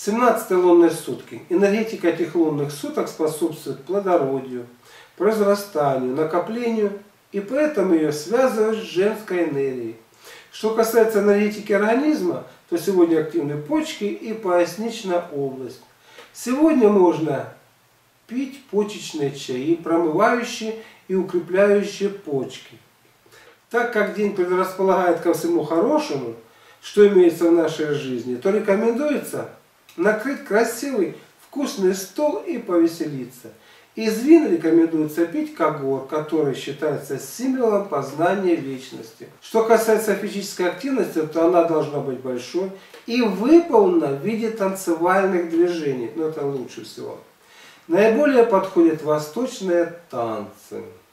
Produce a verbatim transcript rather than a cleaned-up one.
семнадцатые лунные сутки. Энергетика этих лунных суток способствует плодородию, произрастанию, накоплению, и поэтому ее связывают с женской энергией. Что касается энергетики организма, то сегодня активны почки и поясничная область. Сегодня можно пить почечные чаи, промывающие и укрепляющие почки. Так как день предрасполагает ко всему хорошему, что имеется в нашей жизни, то рекомендуется накрыть красивый вкусный стол и повеселиться. Из вин рекомендуется пить когор, который считается символом познания вечности. Что касается физической активности, то она должна быть большой и выполнена в виде танцевальных движений. Но это лучше всего. Наиболее подходят восточные танцы.